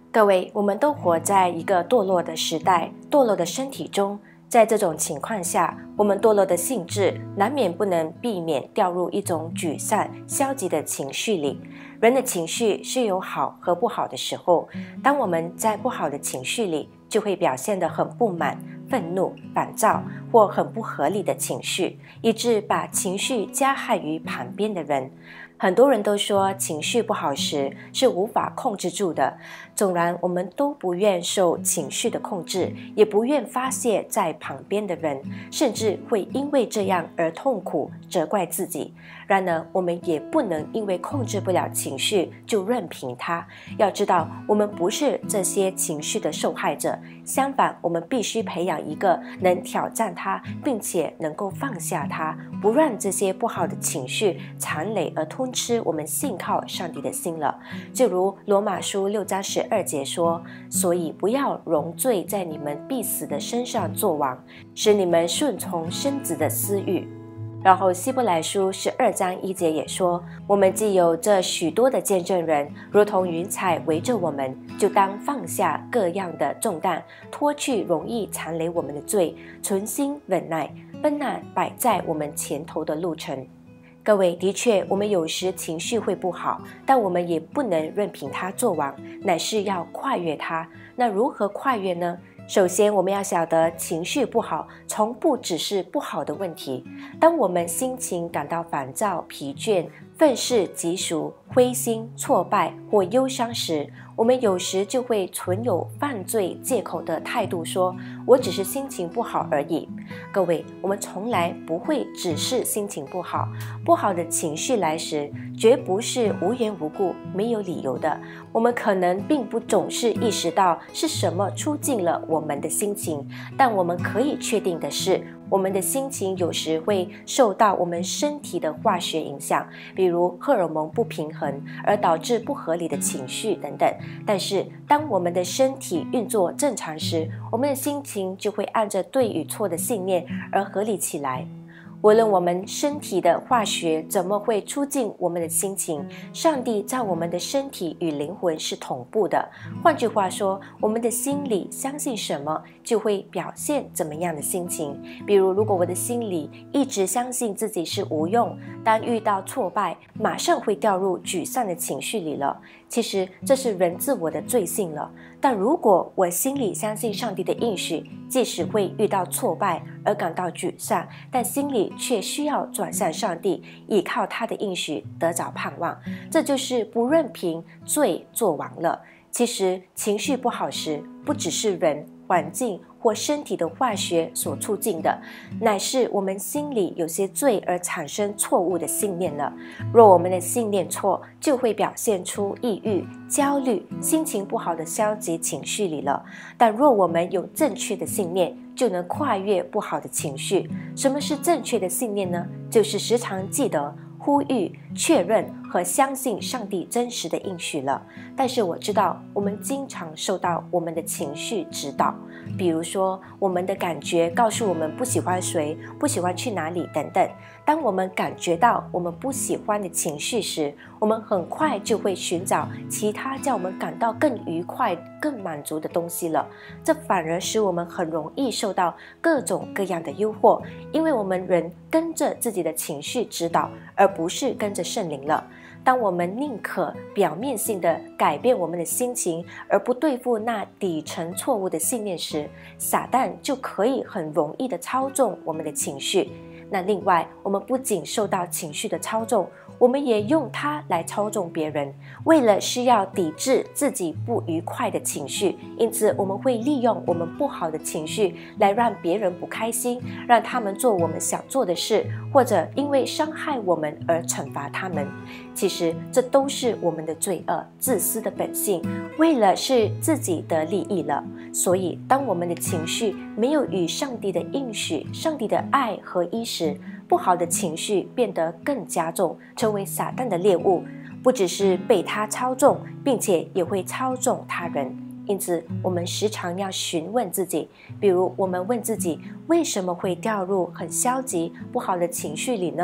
各位，我们都活在一个堕落的时代，堕落的身体中。在这种情况下，我们堕落的性质难免不能避免掉入一种沮丧、消极的情绪里。人的情绪是有好和不好的时候，当我们在不好的情绪里，就会表现得很不满、愤怒、烦躁或很不合理的情绪，以致把情绪加害于旁边的人。很多人都说情绪不好时是无法控制住的，纵然我们都不愿受情绪的控制，也不愿发泄在旁边的人，甚至会因为这样而痛苦责怪自己。然而我们也不能因为控制不了情绪就任凭它，要知道我们不是这些情绪的受害者，相反，我们必须培养一个能挑战它并且能够放下它，不让这些不好的情绪缠累而吞吃我们信靠上帝的心了。就如罗马书6章12节说，所以不要容罪在你们必死的身上作王，使你们顺从身子的私欲。然后希伯来书12章1节也说，我们既有这许多的见证人，如同云彩围着我们，就当放下各样的重担，脱去容易缠累我们的罪，存心忍耐，奔那摆在我们前头的路程。各位，的确我们有时情绪会不好，但我们也不能任凭它作王，乃是要跨越它。那如何跨越呢？首先我们要晓得，情绪不好从不只是不好的问题。当我们心情感到烦躁、疲倦、愤世嫉俗、灰心、挫败或忧伤时，我们有时就会存有犯罪借口的态度，说我只是心情不好而已。各位，我们从来不会只是心情不好，不好的情绪来时，绝不是无缘无故、没有理由的。我们可能并不总是意识到是什么促进了我们的心情，但我们可以确定的是，我们的心情有时会受到我们身体的化学影响，比如荷尔蒙不平衡而导致不合理的情绪等等。但是当我们的身体运作正常时，我们的心情就会按着对与错的信念而合理起来。无论我们身体的化学怎么会促进我们的心情，上帝在我们的身体与灵魂是同步的。换句话说，我们的心里相信什么，就会表现怎么样的心情。比如，如果我的心里一直相信自己是无用，当遇到挫败，马上会掉入沮丧的情绪里了。其实这是人自我的罪性了。但如果我心里相信上帝的应许，即使会遇到挫败而感到沮丧，但心里却需要转向上帝，依靠他的应许得着盼望，这就是不任凭罪作王了。其实情绪不好时，不只是人、环境或身体的化学所促进的，乃是我们心里有些罪而产生错误的信念了。若我们的信念错，就会表现出抑郁、焦虑、心情不好的消极情绪里了。但若我们有正确的信念，就能跨越不好的情绪。什么是正确的信念呢？就是时常记得、呼吁、确认和相信上帝真实的应许了。但是我知道，我们经常受到我们的情绪指导，比如说我们的感觉告诉我们不喜欢谁，不喜欢去哪里等等。当我们感觉到我们不喜欢的情绪时，我们很快就会寻找其他叫我们感到更愉快、更满足的东西了。这反而使我们很容易受到各种各样的诱惑，因为我们人跟着自己的情绪指导，而不是跟着圣灵了。当我们宁可表面性的改变我们的心情，而不对付那底层错误的信念时，撒旦就可以很容易的操纵我们的情绪。那另外，我们不仅受到情绪的操纵，我们也用它来操纵别人，为了是要抵制自己不愉快的情绪，因此我们会利用我们不好的情绪来让别人不开心，让他们做我们想做的事，或者因为伤害我们而惩罚他们。其实这都是我们的罪恶、自私的本性，为了是自己的利益了。所以当我们的情绪没有与上帝的应许、上帝的爱合一时，不好的情绪变得更加重，成为撒旦的猎物，不只是被他操纵，并且也会操纵他人。因此我们时常要询问自己，比如我们问自己，为什么会掉入很消极不好的情绪里呢？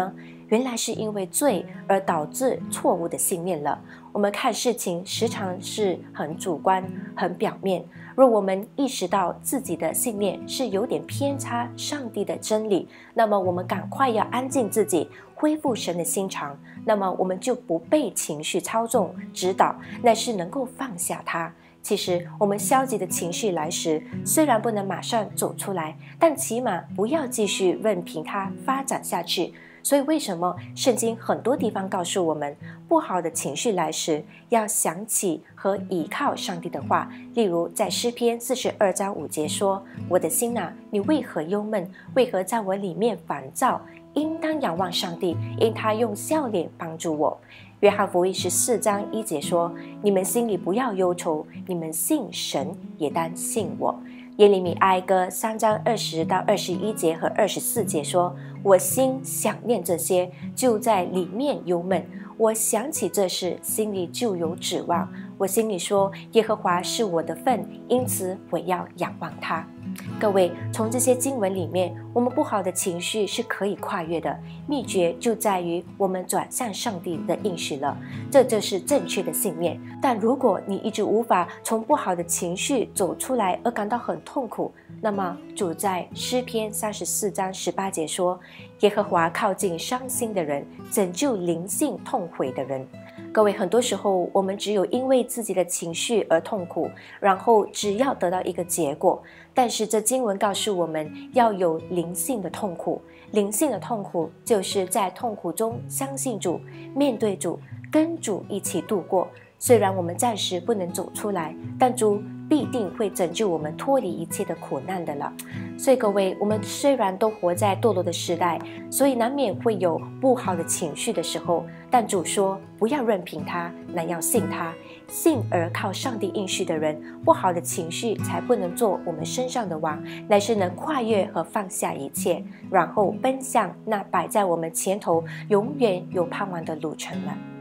原来是因为罪而导致错误的信念了。我们看事情时常是很主观、很表面。若我们意识到自己的信念是有点偏差上帝的真理，那么我们赶快要安静自己，恢复神的心肠，那么我们就不被情绪操纵、指导，乃是能够放下它。其实我们消极的情绪来时，虽然不能马上走出来，但起码不要继续任凭它发展下去。所以为什么圣经很多地方告诉我们，不好的情绪来时，要想起和倚靠上帝的话。例如在诗篇42章5节说，我的心啊，你为何忧闷？为何在我里面烦躁？应当仰望上帝，因他用笑脸帮助我。约翰福音14章1节说，你们心里不要忧愁，你们信神也当信我。耶利米哀歌3章20到21节和24节说，我心想念这些，就在里面忧闷。我想起这事，心里就有指望。我心里说，耶和华是我的份，因此我要仰望他。各位，从这些经文里面，我们不好的情绪是可以跨越的，秘诀就在于我们转向上帝的应许了，这就是正确的信念。但如果你一直无法从不好的情绪走出来而感到很痛苦，那么主在诗篇34章18节说，耶和华靠近伤心的人，拯救灵性痛悔的人。各位，很多时候我们只有因为自己的情绪而痛苦，然后只要得到一个结果。但是这经文告诉我们要有灵性的痛苦，灵性的痛苦就是在痛苦中相信主，面对主，跟主一起度过。虽然我们暂时不能走出来，但主必定会拯救我们脱离一切的苦难的了。所以各位，我们虽然都活在堕落的时代，所以难免会有不好的情绪的时候，但主说不要任凭他，乃要信他。信而靠上帝应许的人，不好的情绪才不能做我们身上的王，乃是能跨越和放下一切，然后奔向那摆在我们前头永远有盼望的路程了。